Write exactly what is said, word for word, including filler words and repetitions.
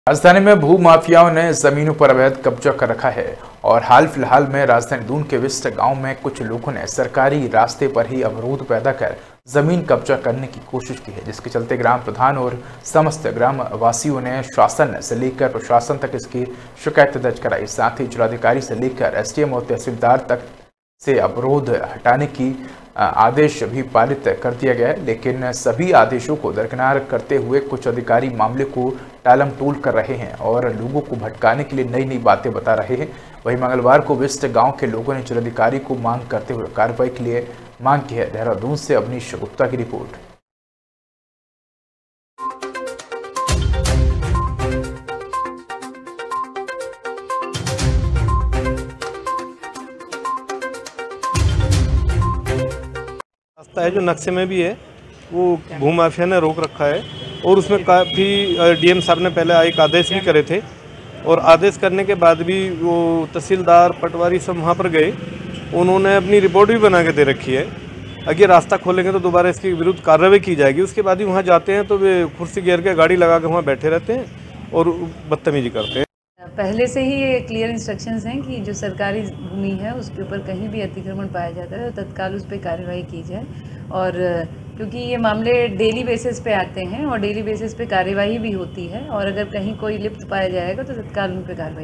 राजधानी में भू माफियाओं ने जमीनों पर अवैध कब्जा कर रखा है और हाल फिलहाल में राजधानी दून के विस्ट गांव में कुछ लोगों ने सरकारी रास्ते पर ही अवरोध पैदा कर जमीन कब्जा करने की कोशिश की है, जिसके चलते ग्राम प्रधान और समस्त ग्राम वासियों ने शासन से लेकर प्रशासन तक इसकी शिकायत दर्ज कराई। साथ ही जिलाधिकारी से लेकर एसडीएम और तहसीलदार तक से अवरोध हटाने की आदेश भी पारित कर दिया गया है, लेकिन सभी आदेशों को दरकिनार करते हुए कुछ अधिकारी मामले को टालम टोल कर रहे हैं और लोगों को भटकाने के लिए नई नई बातें बता रहे हैं। वहीं मंगलवार को विस्ट गांव के लोगों ने जिलाधिकारी को मांग करते हुए कार्रवाई के लिए मांग की है। देहरादून से अवनीश गुप्ता की रिपोर्ट। रास्ता है जो नक्शे में भी है, वो भूमाफिया ने रोक रखा है और उसमें काफ़ी डीएम साहब ने पहले एक आदेश भी करे थे और आदेश करने के बाद भी वो तहसीलदार पटवारी सब वहाँ पर गए, उन्होंने अपनी रिपोर्ट भी बना के दे रखी है। अगर रास्ता खोलेंगे तो दोबारा इसके विरुद्ध कार्रवाई की जाएगी। उसके बाद ही वहाँ जाते हैं तो वे कुर्सी घेर के गाड़ी लगा के वहाँ बैठे रहते हैं और बदतमीजी करते हैं। पहले से ही ये क्लियर इंस्ट्रक्शंस हैं कि जो सरकारी भूमि है उसके ऊपर कहीं भी अतिक्रमण पाया जाता है तो तत्काल उस पर कार्रवाई की जाए। और क्योंकि ये मामले डेली बेसिस पे आते हैं और डेली बेसिस पे कार्यवाही भी होती है और अगर कहीं कोई लिप्त पाया जाएगा तो तत्काल उन पर कार्रवाई